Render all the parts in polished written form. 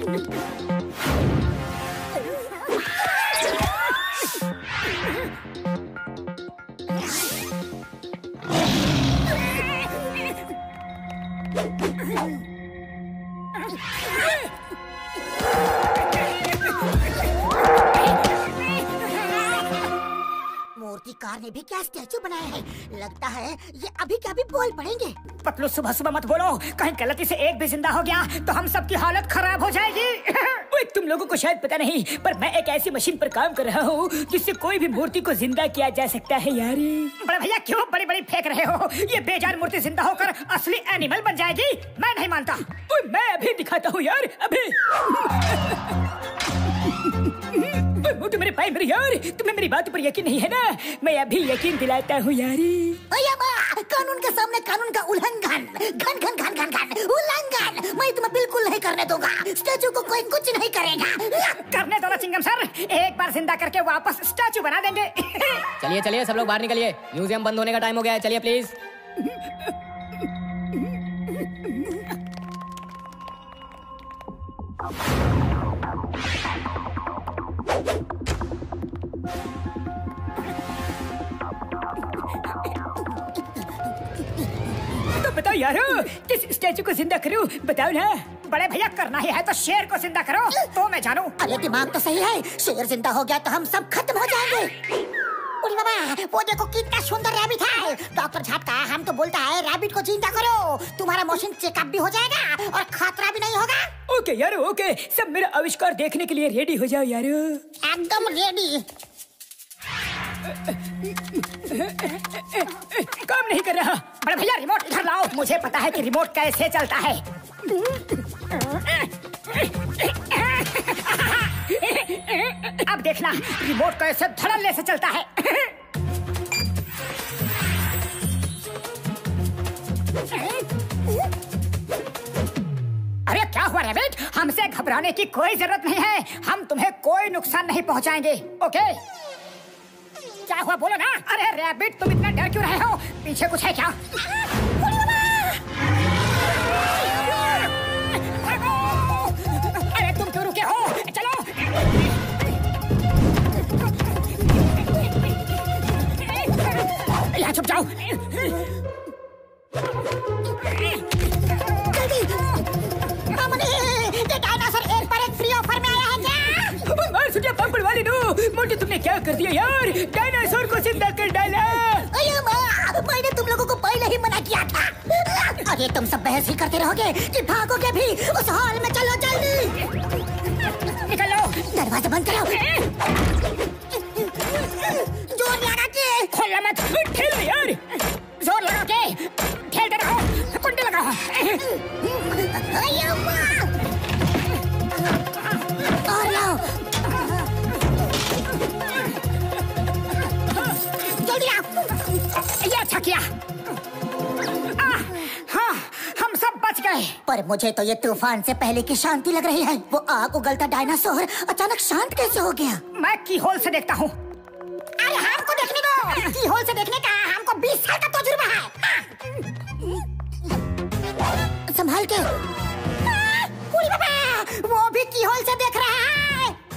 मूर्तिकार ने भी क्या स्टैचू बनाया है। लगता है ये अभी क्या भी बोल पड़ेंगे। पतलू सुबह सुबह मत बोलो, कहीं गलती से एक भी जिंदा हो गया तो हम सबकी हालत खराब हो जाएगी। तुम लोगों को शायद पता नहीं, पर मैं एक ऐसी मशीन पर काम कर रहा हूँ जिससे कोई भी मूर्ति को जिंदा किया जा सकता है यार। बड़े भैया क्यों बड़ी बड़ी फेंक रहे हो? ये बेजान मूर्ति जिंदा होकर असली एनिमल बन जाएगी। मैं नहीं मानता। मैं अभी दिखाता हूँ यार, अभी। मोटू मेरे भाई मेरे यार, तुम्हें मेरी बात पर यकीन नहीं है ना? मैं अभी यकीन दिलाता हूँ यार। कानून के सामने कानून का उल्लंघन, घन घन घन घन घन उल्लंघन। मैं तुम्हें बिल्कुल नहीं करने दूंगा। स्टैचू को कोई कुछ नहीं करेगा। करने दो ना चिंगम सर, एक बार जिंदा करके वापस स्टैचू बना देंगे। चलिए चलिए सब लोग बाहर निकलिए, म्यूजियम बंद होने का टाइम हो गया है। चलिए प्लीज। तो बताओ यारो, किस स्टैचू को जिंदा करूं? बताओ ना। बड़े भैया करना ही है तो शेर को जिंदा करो, तो मैं जानूं। अरे दिमाग तो सही है, शेर जिंदा हो गया तो हम सब खत्म हो जाएंगे। बाबा, वो देखो कितना सुंदर रैबिट है। डॉक्टर झटका हम तो बोलता है रैबिट को जिंदा करो, तुम्हारा मोशन चेकअप भी हो जाएगा और खतरा भी नहीं होगा। ओके यारो ओके, सब मेरा आविष्कार देखने के लिए रेडी हो जाओ यारो। एकदम रेडी। काम नहीं कर रहा। बड़े भैया रिमोट इधर लाओ, मुझे पता है कि रिमोट कैसे चलता है। अब देखना रिमोट कैसे धड़ल्ले से चलता है। अरे क्या हुआ रैबिट? हमसे घबराने की कोई जरूरत नहीं है, हम तुम्हें कोई नुकसान नहीं पहुंचाएंगे। ओके क्या हुआ बोलो ना। अरे रैबिट तुम इतना डर क्यों रहे हो? पीछे कुछ है क्या? अरे तुम क्यों रुके हो? चलो। यहाँ छुप जाओ। डायनासोर एक पर एक फ्री ऑफर में आया है क्या? मार सुटिया पापड़ वाली नो, मोटी तुमने क्या कर दिया यार? डायनासोर को जिंदा कर डाला। मैंने तुम लोगों को पहले ही मना किया था। अरे तुम सब बहस ही करते रहोगे कि भागोगे भी? उस हॉल में चलो जल्दी। निकलो, दरवाजा बंद करो। जोर लगा के खोलना मत, ठेलो यार। जोर लगा के ठेलते रहो, कुंडी लगाओ। और लाओ, जल्दी आओ। ये अच्छा किया। हाँ, हम सब बच गए। पर मुझे तो ये तूफान से पहले की शांति लग रही है। वो आग उगलता डायनासोर अचानक शांत कैसे हो गया? मैं की होल से देखता हूँ। अरे हमको देखने दो। की होल से देखने का हमको 20 साल का तजुर्बा है। संभाल के। बाबा, वो भी की होल से देख रहा है।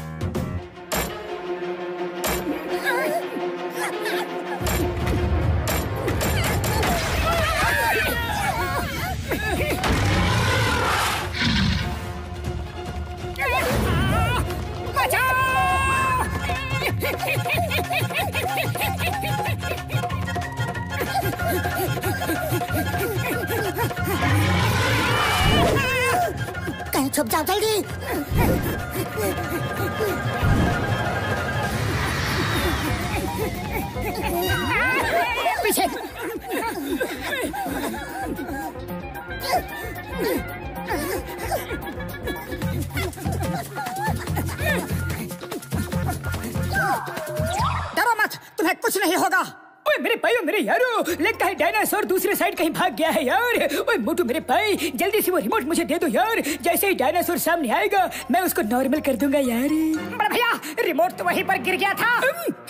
कहीं छुप जाओ जल्दी। पीछे। डरो मत, तुम्हें कुछ नहीं होगा। ओए मेरे भाई, मेरे यारो, लगता है डायनासोर दूसरे साइड कहीं भाग गया है यार। ओए मोटू मेरे भाई, जल्दी से वो रिमोट मुझे दे दो यार। जैसे ही डायनासोर सामने आएगा मैं उसको नॉर्मल कर दूंगा यार। बड़ा भैया, रिमोट तो वहीं पर गिर गया था।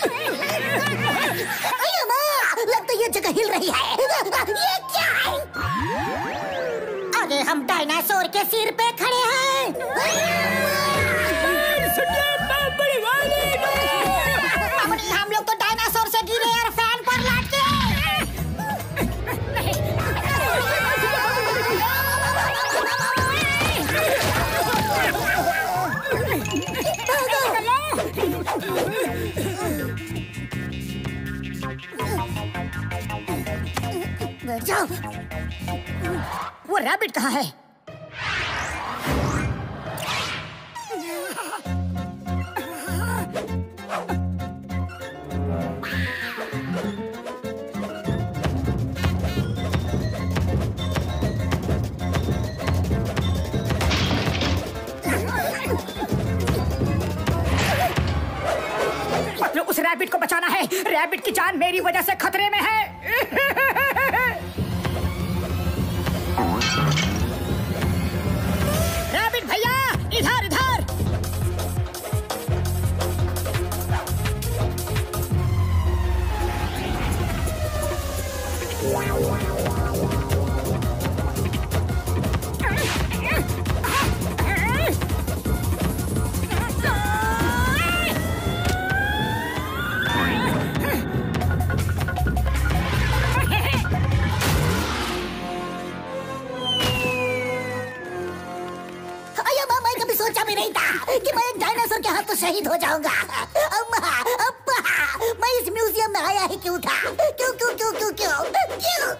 लगता है ये जगह हिल रही है। ये क्या है? अरे हम डायनासोर के सिर पे खड़े हैं। बैठ जाओ। वो रैबिट कहाँ है? मतलब उस रैबिट को बचाना है। रैबिट की जान मेरी वजह से खतरे में है। रैबिट भैया, इधर इधर। सोचा भी नहीं था कि मैं एक डायनासोर के हाथ तो शहीद हो जाऊंगा। अम्मा, अब्बा, मैं इस म्यूजियम में आया ही क्यों था? क्यों क्यों क्यों क्यों क्यों क्यों?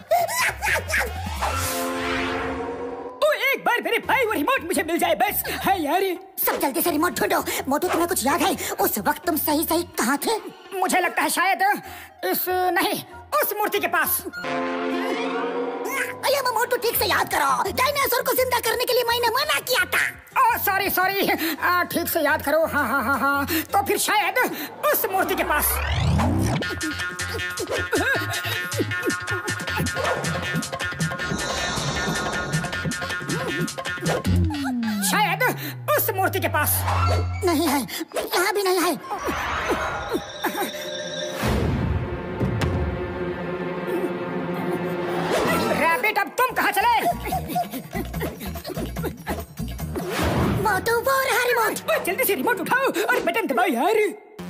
तो एक बार मेरे भाई वो रिमोट मुझे मिल जाए बस। है यार। सब जल्दी से रिमोट ढूंढो। मोटू, तुम्हें कुछ याद है उस वक्त तुम सही सही कहाँ थे? मुझे लगता है शायद नहीं, उस मूर्ति के पास। अय्या मोटू, ठीक से याद करो। डायनासोर को जिंदा करने के लिए मैंने मना किया था। ओह सॉरी सॉरी, ठीक से याद करो। हाँ हाँ हाँ हाँ, तो फिर शायद उस मूर्ति के पास। शायद उस मूर्ति के पास। नहीं है, यहाँ भी नहीं है। रैबिट, अब तुम कहाँ चले? मोटू, वो रहा रिमोट। जल्दी से रिमोट उठाओ और बटन दबाओ यार।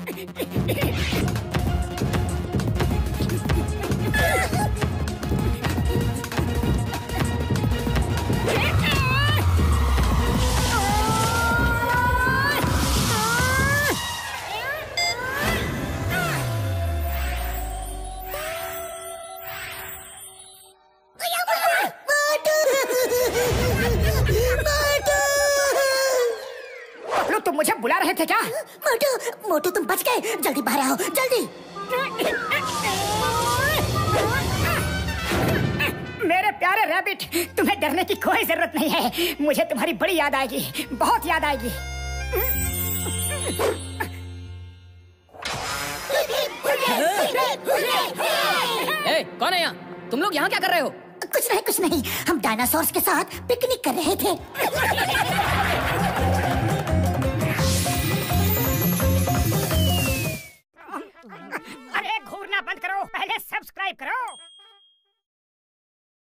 तुम मुझे बुला रहे थे क्या? मोटू, मोटू तुम बच गए। जल्दी बाहर आओ, जल्दी। मेरे प्यारे रैबिट, तुम्हें डरने की कोई जरूरत नहीं है। मुझे तुम्हारी बड़ी याद आएगी, बहुत याद आएगी। ए, कौन है यहाँ? तुम लोग यहाँ क्या कर रहे हो? कुछ नहीं, हम डायनासोर्स के साथ पिकनिक कर रहे थे।